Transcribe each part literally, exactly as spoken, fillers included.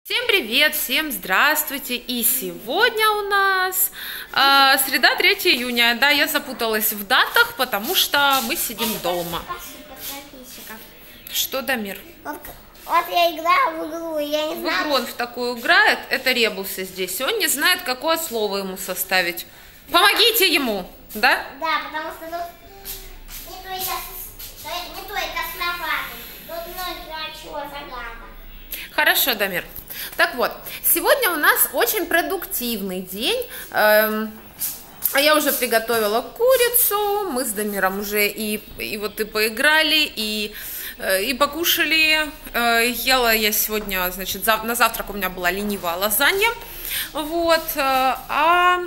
Всем привет, всем здравствуйте, и сегодня у нас э, среда, третьего июня, да, я запуталась в датах, потому что мы сидим дома. Что, Дамир? Вот, вот я играю в игру, я не В знаю. игру он в такую играет, это Ребусы здесь, и он не знает, какое слово ему составить. Помогите ему, да? Да, потому что тут не только, не только основатель, тут много чего загадок. Хорошо, Дамир. Так вот, сегодня у нас очень продуктивный день. Эм, я уже приготовила курицу, мы с Дамиром уже и, и вот и поиграли, и, э, и покушали. Э, ела я сегодня, значит, зав на завтрак у меня была ленивая лазанья. Вот, э, а...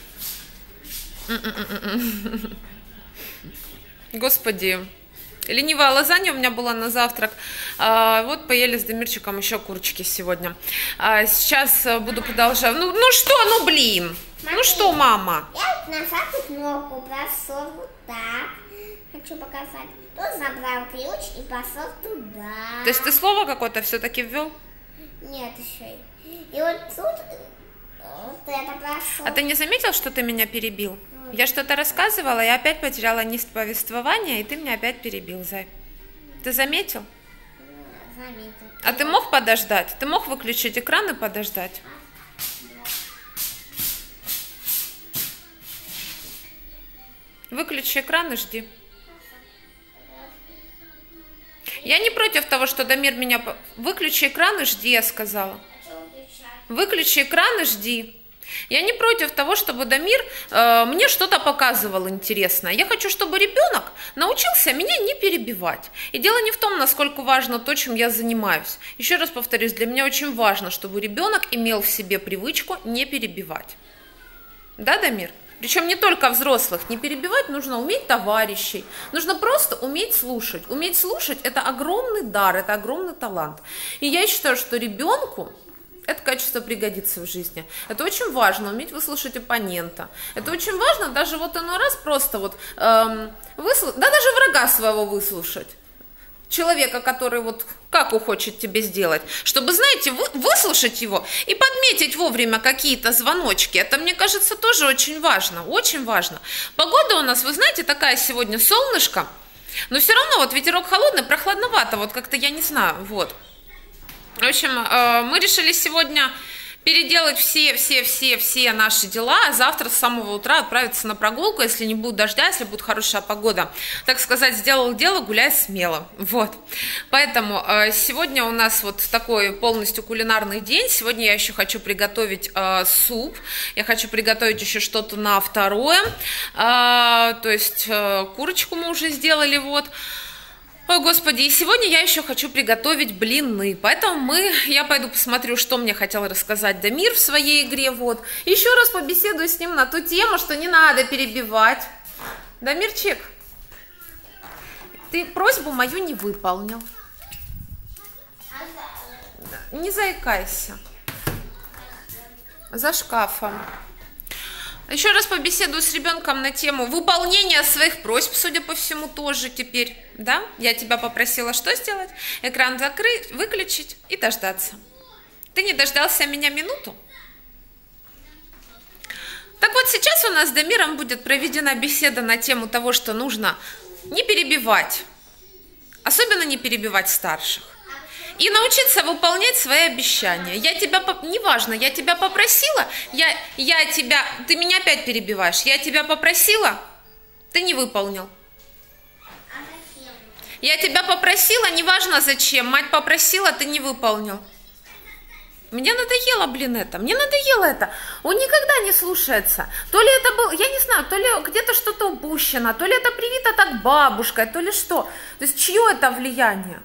Господи... Ленивая лазанья у меня была на завтрак. А, вот поели с Дамирчиком еще курочки сегодня. А, сейчас буду продолжать. Ну, ну что, ну блин. Смотри. Ну что, мама? Я вот нажал тут кнопку, бросок вот так. Хочу показать. Тут забрал ключ и пошел туда. То есть ты слово какое-то все-таки ввел? Нет, еще. И вот тут вот это бросок. А ты не заметил, что ты меня перебил? Я что-то рассказывала, я опять потеряла низ повествования, и ты меня опять перебил, Зай. Ты заметил? Заметил. А ты мог подождать? Ты мог выключить экран и подождать? Выключи экран и жди. Я не против того, что Дамир меня... Выключи экран и жди, я сказала. Выключи экран и жди. Я не против того, чтобы Дамир э, мне что-то показывал интересное. Я хочу, чтобы ребенок научился меня не перебивать. И дело не в том, насколько важно то, чем я занимаюсь. Еще раз повторюсь, для меня очень важно, чтобы ребенок имел в себе привычку не перебивать. Да, Дамир? Причем не только взрослых. Не перебивать нужно уметь товарищей. Нужно просто уметь слушать. Уметь слушать – это огромный дар, это огромный талант. И я считаю, что ребенку это качество пригодится в жизни. Это очень важно, уметь выслушать оппонента. Это очень важно даже вот иной раз просто вот эм, выслушать, да даже врага своего выслушать. Человека, который вот как он хочет тебе сделать. Чтобы, знаете, вы, выслушать его и подметить вовремя какие-то звоночки. Это, мне кажется, тоже очень важно. Очень важно. Погода у нас, вы знаете, такая сегодня солнышко. Но все равно вот ветерок холодный, прохладновато. Вот как-то я не знаю, вот. В общем, мы решили сегодня переделать все-все-все-все наши дела, а завтра с самого утра отправиться на прогулку, если не будет дождя, если будет хорошая погода. Так сказать, сделал дело, гуляй смело. Вот. Поэтому сегодня у нас вот такой полностью кулинарный день. Сегодня я еще хочу приготовить суп, я хочу приготовить еще что-то на второе. То есть курочку мы уже сделали, вот. Ой, господи, и сегодня я еще хочу приготовить блины, поэтому мы, я пойду посмотрю, что мне хотел рассказать Дамир в своей игре, вот. Еще раз побеседую с ним на ту тему, что не надо перебивать. Дамирчик, ты просьбу мою не выполнил. Не заикайся. За шкафом. Еще раз побеседую с ребенком на тему выполнения своих просьб, судя по всему, тоже теперь, да? Я тебя попросила что сделать? Экран закрыть, выключить и дождаться. Ты не дождался меня минуту? Так вот, сейчас у нас с Дамиром будет проведена беседа на тему того, что нужно не перебивать, особенно не перебивать старших. И научиться выполнять свои обещания. Я тебя, неважно, я тебя попросила, я, я тебя, ты меня опять перебиваешь, я тебя попросила, ты не выполнил. Я тебя попросила, неважно зачем, мать попросила, ты не выполнил. Мне надоело, блин, это, мне надоело это. Он никогда не слушается. То ли это был, я не знаю, то ли где-то что-то упущено, то ли это привито так бабушкой, то ли что. То есть чье это влияние?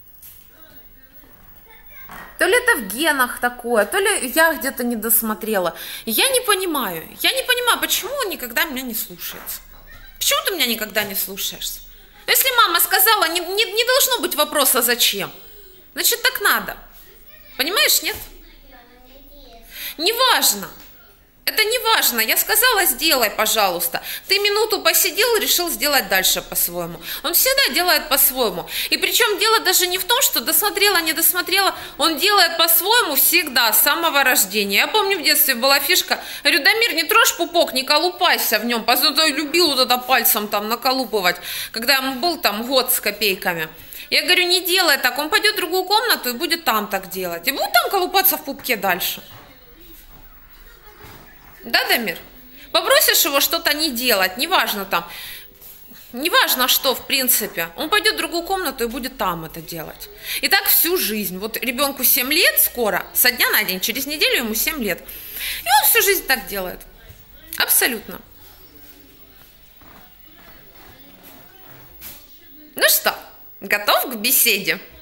То ли это в генах такое, то ли я где-то не досмотрела. Я не понимаю, я не понимаю, почему он никогда меня не слушается. Почему ты меня никогда не слушаешься? Если мама сказала, не, не, не должно быть вопроса зачем, значит так надо. Понимаешь, нет? Неважно. Это не важно, я сказала, сделай, пожалуйста. Ты минуту посидел, решил сделать дальше по-своему. Он всегда делает по-своему. И причем дело даже не в том, что досмотрела, не досмотрела. Он делает по-своему всегда, с самого рождения. Я помню, в детстве была фишка. Говорю, Дамир, не трожь пупок, не колупайся в нем. Поэтому я любил вот это пальцем там наколупывать, когда ему был там год с копейками. Я говорю, не делай так, он пойдет в другую комнату и будет там так делать. И будет там колупаться в пупке дальше. Да, Дамир? Попросишь его что-то не делать, неважно там, неважно что, в принципе, он пойдет в другую комнату и будет там это делать. И так всю жизнь. Вот ребенку семь лет скоро, со дня на день, через неделю ему семь лет. И он всю жизнь так делает. Абсолютно. Ну что, готов к беседе?